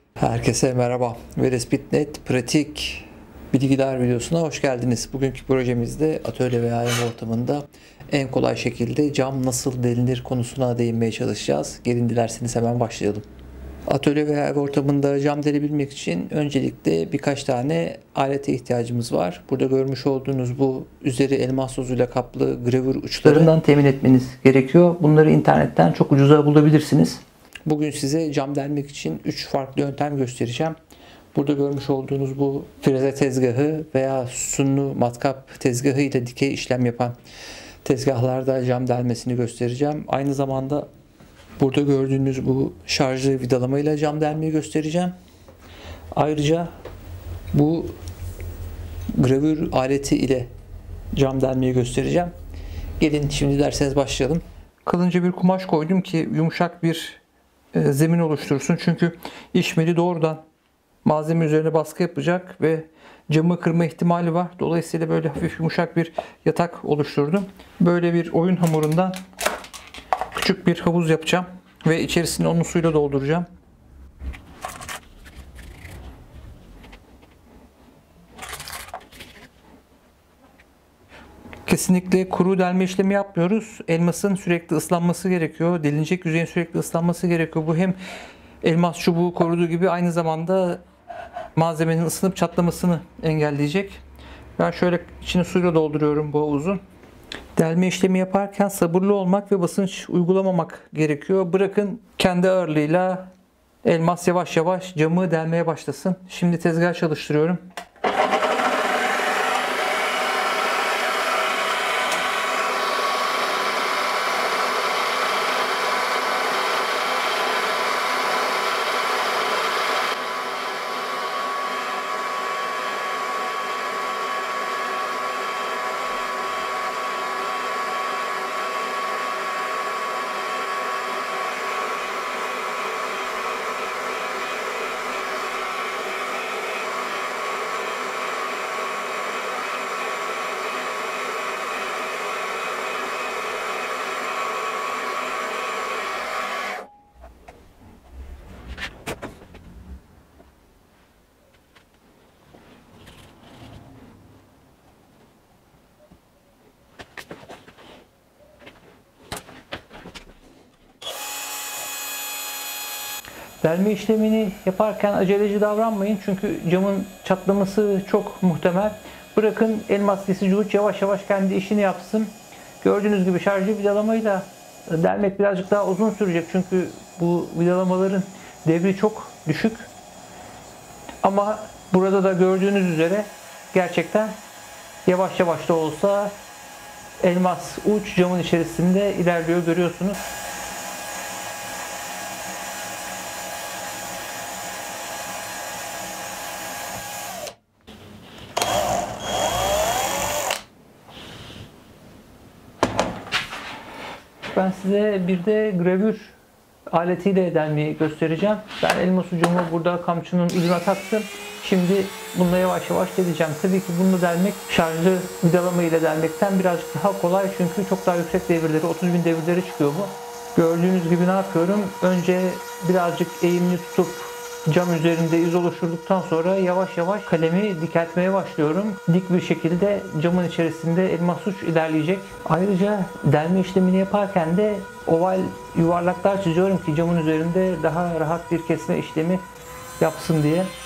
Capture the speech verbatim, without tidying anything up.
Herkese merhaba. Verisbit nokta net pratik bilgiler videosuna hoş geldiniz. Bugünkü projemizde atölye veya ev ortamında en kolay şekilde cam nasıl delinir konusuna değinmeye çalışacağız. Gelin dilerseniz hemen başlayalım. Atölye veya ev ortamında cam delebilmek için öncelikle birkaç tane alete ihtiyacımız var. Burada görmüş olduğunuz bu üzeri elmas tozuyla kaplı gravür uçlarından temin etmeniz gerekiyor. Bunları internetten çok ucuza bulabilirsiniz. Bugün size cam delmek için üç farklı yöntem göstereceğim. Burada görmüş olduğunuz bu freze tezgahı veya sunlu matkap tezgahı ile dikey işlem yapan tezgahlarda cam delmesini göstereceğim. Aynı zamanda burada gördüğünüz bu şarjlı vidalamayla cam delmeyi göstereceğim. Ayrıca bu gravür aleti ile cam delmeyi göstereceğim. Gelin şimdi derseniz başlayalım. Kalınca bir kumaş koydum ki yumuşak bir zemin oluştursun. Çünkü işmeli doğrudan malzeme üzerine baskı yapacak ve camı kırma ihtimali var. Dolayısıyla böyle hafif yumuşak bir yatak oluşturdum. Böyle bir oyun hamurundan küçük bir havuz yapacağım ve içerisini onun suyla dolduracağım. Kesinlikle kuru delme işlemi yapmıyoruz. Elmasın sürekli ıslanması gerekiyor. Delinecek yüzeyin sürekli ıslanması gerekiyor. Bu hem elmas çubuğu koruduğu gibi aynı zamanda malzemenin ısınıp çatlamasını engelleyecek. Ben şöyle içini suyla dolduruyorum bu havuzun. Delme işlemi yaparken sabırlı olmak ve basınç uygulamamak gerekiyor. Bırakın kendi ağırlığıyla elmas yavaş yavaş camı delmeye başlasın. Şimdi tezgah çalıştırıyorum. Delme işlemini yaparken aceleci davranmayın çünkü camın çatlaması çok muhtemel. Bırakın elmas kesici uç yavaş yavaş kendi işini yapsın. Gördüğünüz gibi şarjlı vidalamayla delmek birazcık daha uzun sürecek çünkü bu vidalamaların devri çok düşük. Ama burada da gördüğünüz üzere gerçekten yavaş yavaş da olsa elmas uç camın içerisinde ilerliyor, görüyorsunuz. Ben size bir de gravür aletiyle delmeyi göstereceğim. Ben elmas ucumu burada kamçının ucuna taktım. Şimdi bununla yavaş yavaş deleceğim. Tabii ki bunu delmek şarjlı vidalama ile delmekten birazcık daha kolay. Çünkü çok daha yüksek devirleri, otuz bin devirleri çıkıyor bu. Gördüğünüz gibi ne yapıyorum? Önce birazcık eğimli tutup cam üzerinde iz oluşturduktan sonra yavaş yavaş kalemi dikeltmeye başlıyorum. Dik bir şekilde camın içerisinde elmas uç ilerleyecek. Ayrıca delme işlemini yaparken de oval yuvarlaklar çiziyorum ki camın üzerinde daha rahat bir kesme işlemi yapsın diye.